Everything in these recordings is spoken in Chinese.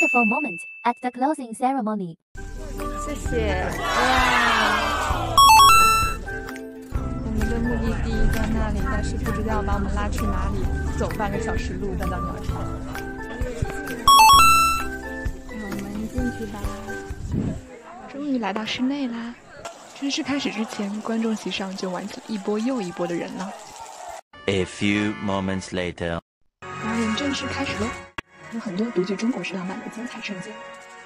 beautiful moment at the closing ceremony. 谢谢。哇，我们的目的地在那里，但是不知道把我们拉去哪里，走半个小时路再到鸟巢。让我们进去吧。终于来到室内啦！正式开始之前，观众席上就玩起一波又一波的人了。 A few moments later， 表演正式开始喽，有很多独具中国式浪漫的精彩瞬间。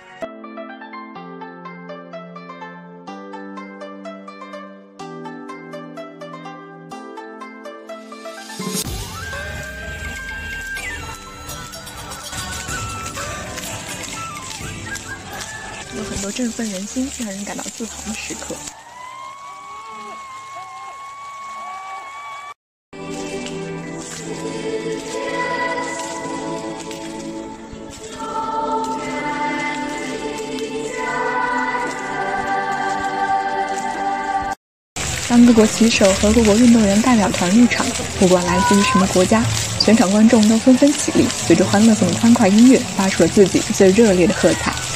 有很多振奋人心、让人感到自豪的时刻。当各国旗手和各国运动员代表团入场，不管来自于什么国家，全场观众都纷纷起立，随着欢乐颂的欢快音乐，发出了自己最热烈的喝彩。